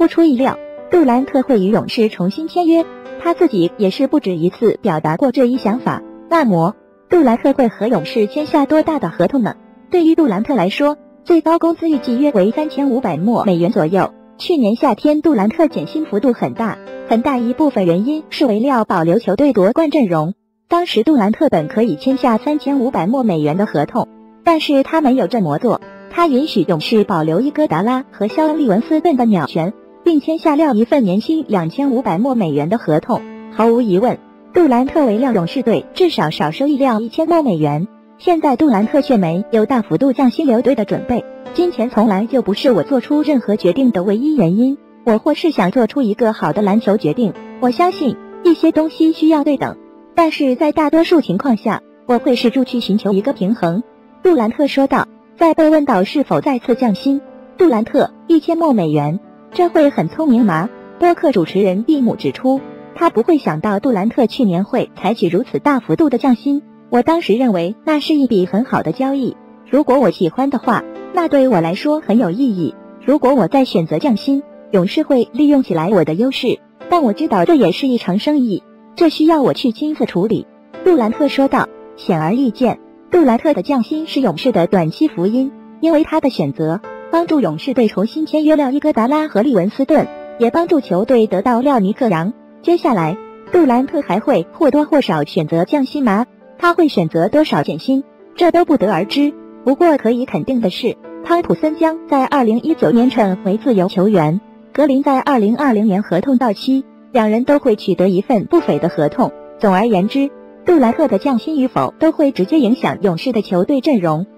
不出意料，杜兰特会与勇士重新签约，他自己也是不止一次表达过这一想法。那么，杜兰特会和勇士签下多大的合同呢？对于杜兰特来说，最高工资预计约为3500美元左右。去年夏天杜兰特减薪幅度很大，很大一部分原因是为了保留球队夺冠阵容。当时杜兰特本可以签下3500美元的合同，但是他没有这么做，他允许勇士保留伊戈达拉和肖恩利文斯顿的鸟权，并签下了一份年薪2500美元的合同。毫无疑问，杜兰特为了勇士队至少少收一了1000美元。现在杜兰特却没有大幅度降薪留队的准备。金钱从来就不是我做出任何决定的唯一原因，我或是想做出一个好的篮球决定。我相信一些东西需要对等，但是在大多数情况下，我会试图去寻求一个平衡。杜兰特说道。在被问到是否再次降薪，杜兰特1000美元，这会很聪明吗？播客主持人蒂姆指出，他不会想到杜兰特去年会采取如此大幅度的降薪。我当时认为那是一笔很好的交易，如果我喜欢的话，那对我来说很有意义。如果我再选择降薪，勇士会利用起来我的优势，但我知道这也是一场生意，这需要我去亲自处理。杜兰特说道。显而易见，杜兰特的降薪是勇士的短期福音，因为他的选择帮助勇士队重新签约了伊戈达拉和利文斯顿，也帮助球队得到了尼克杨。接下来，杜兰特还会或多或少选择降薪吗？他会选择多少减薪？这都不得而知。不过可以肯定的是，汤普森将在2019年成为自由球员，格林在2020年合同到期，两人都会取得一份不菲的合同。总而言之，杜兰特的降薪与否都会直接影响勇士的球队阵容。